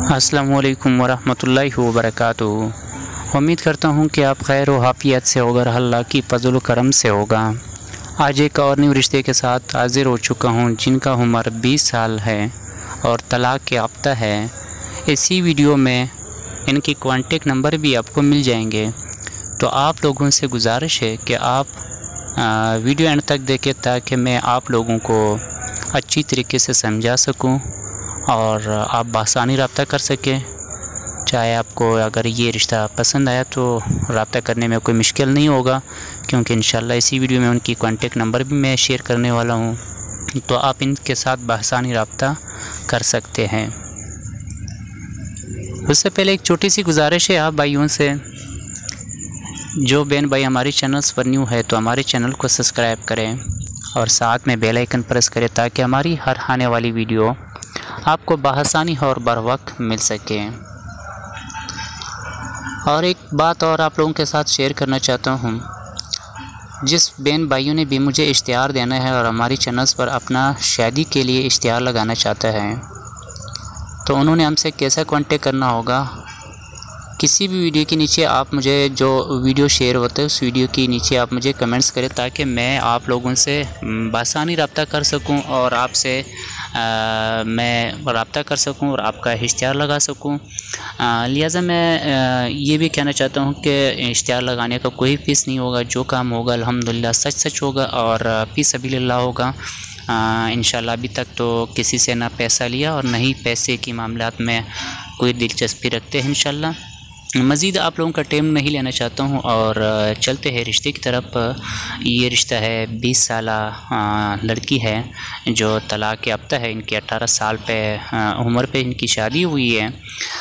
अस्सलामुअलैकुम वरहमतुल्लाहि वबरकातुहू। उम्मीद करता हूँ कि आप खैर व आफियत से होगा, अल्लाह की फजल व करम से होगा। आज एक और न्यू रिश्ते के साथ हाजिर हो चुका हूँ जिनका उम्र 20 साल है और तलाक के याफ्ता है। इसी वीडियो में इनकी कॉन्टेक्ट नंबर भी आपको मिल जाएंगे। तो आप लोगों से गुजारिश है कि आप वीडियो एंड तक देखें ताकि मैं आप लोगों को अच्छी तरीके से समझा सकूं और आप बआसानी रब्ता कर सकें। चाहे आपको अगर ये रिश्ता पसंद आया तो रब्ता करने में कोई मुश्किल नहीं होगा, क्योंकि इंशाल्लाह इसी वीडियो में उनकी कॉन्टेक्ट नंबर भी मैं शेयर करने वाला हूँ, तो आप इनके साथ बआसानी रब्ता कर सकते हैं। उससे पहले एक छोटी सी गुजारिश है आप भाइयों से, जो बहन भाई हमारे चैनल्स पर न्यू है तो हमारे चैनल को सब्सक्राइब करें और साथ में बेल आइकन प्रेस करें ताकि हमारी हर आने वाली वीडियो आपको बआसानी और बर वक्त मिल सके। और एक बात और आप लोगों के साथ शेयर करना चाहता हूँ, जिस बहन भाइयों ने भी मुझे इश्तिहार देना है और हमारी चैनल्स पर अपना शादी के लिए इश्तिहार लगाना चाहता है, तो उन्होंने हमसे कैसा कांटेक्ट करना होगा। किसी भी वीडियो के नीचे आप मुझे, जो वीडियो शेयर होता है उस वीडियो के नीचे आप मुझे कमेंट्स करें ताकि मैं आप लोगों से बआसानी रब्ता कर सकूं और आपसे मैं रब्ता कर सकूं और आपका इश्तिहार लगा सकूं। लिहाजा मैं ये भी कहना चाहता हूं कि इश्तिहार लगाने का कोई फ़ीस नहीं होगा। जो काम होगा अल्हम्दुलिल्लाह सच सच होगा और फ़ी सबीलिल्लाह होगा। इंशाल्लाह अभी तक तो किसी से ना पैसा लिया और ना ही पैसे की मामलात में कोई दिलचस्पी रखते हैं। इंशाल्लाह मज़ीद आप लोगों का टाइम नहीं लेना चाहता हूँ और चलते हैं रिश्ते की तरफ। ये रिश्ता है 20 साल लड़की है जो तलाक याफ्ता है। इनके 18 साल पे उम्र पे इनकी शादी हुई है।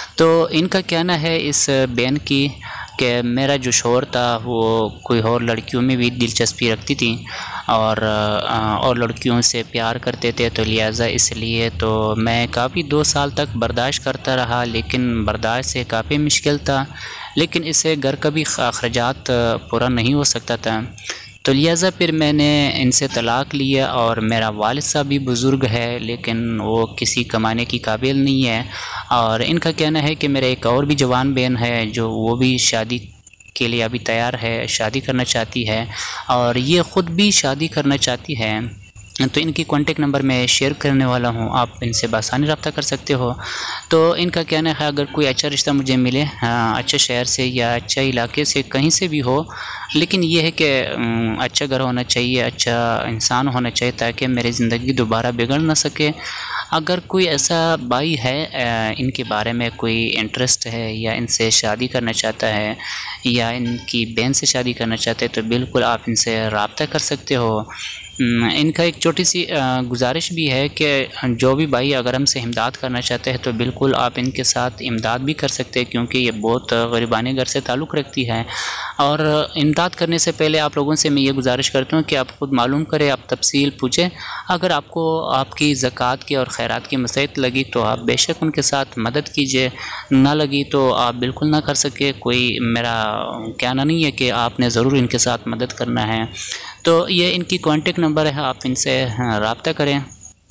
तो इनका कहना है इस बहन की कि मेरा जो शौहर था वो कोई और लड़कियों में भी दिलचस्पी रखती थी और लड़कियों से प्यार करते थे, तो लिहाजा इसलिए तो मैं काफ़ी 2 साल तक बर्दाश्त करता रहा, लेकिन बर्दाश्त से काफ़ी मुश्किल था, लेकिन इससे घर का भी अखराजात पूरा नहीं हो सकता था। तो लिहाजा फिर मैंने इनसे तलाक लिया और मेरा वालिद साहब भी बुज़ुर्ग है लेकिन वो किसी कमाने की काबिल नहीं है। और इनका कहना है कि मेरा एक और भी जवान बहन है जो वो भी शादी के लिए अभी तैयार है, शादी करना चाहती है और ये ख़ुद भी शादी करना चाहती है। तो इनकी कॉन्टेक्ट नंबर मैं शेयर करने वाला हूँ, आप इनसे बआसानी रब्ता कर सकते हो। तो इनका कहना है अगर कोई अच्छा रिश्ता मुझे मिले, अच्छे शहर से या अच्छा इलाके से, कहीं से भी हो, लेकिन ये है कि अच्छा घर होना चाहिए, अच्छा इंसान होना चाहिए ताकि मेरी ज़िंदगी दोबारा बिगड़ ना सके। अगर कोई ऐसा भाई है इनके बारे में कोई इंटरेस्ट है या इनसे शादी करना चाहता है या इनकी बहन से शादी करना चाहते हैं तो बिल्कुल आप इनसे रब्ता कर सकते हो। इनका एक छोटी सी गुजारिश भी है कि जो भी भाई अगर हमसे इमदाद करना चाहते हैं तो बिल्कुल आप इनके साथ इमदाद भी कर सकते हैं, क्योंकि ये बहुत गरीबाने घर से ताल्लुक़ रखती है। और इमदाद करने से पहले आप लोगों से मैं ये गुजारिश करता हूँ कि आप ख़ुद मालूम करें, आप तफसील पूछें। अगर आपको आपकी ज़कात की और खैरात की मसईत लगी तो आप बेशक उनके साथ मदद कीजिए, ना लगी तो आप बिल्कुल ना कर सके। कोई मेरा कहना नहीं है कि आपने ज़रूर इनके साथ मदद करना है। तो ये इनकी कॉन्टेक्ट नंबर है, आप इनसे रब्ता करें।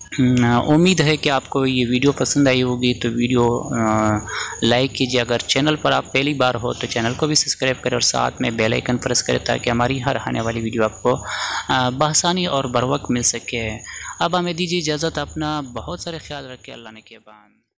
उम्मीद है कि आपको ये वीडियो पसंद आई होगी, तो वीडियो लाइक कीजिए। अगर चैनल पर आप पहली बार हो तो चैनल को भी सब्सक्राइब करें और साथ में बेल आइकन प्रेस करें ताकि हमारी हर आने वाली वीडियो आपको बआसानी और बर वक्त मिल सके। अब हमें दीजिए इजाज़त, अपना बहुत सारे ख्याल रखें। अल्लाह ने के बाद।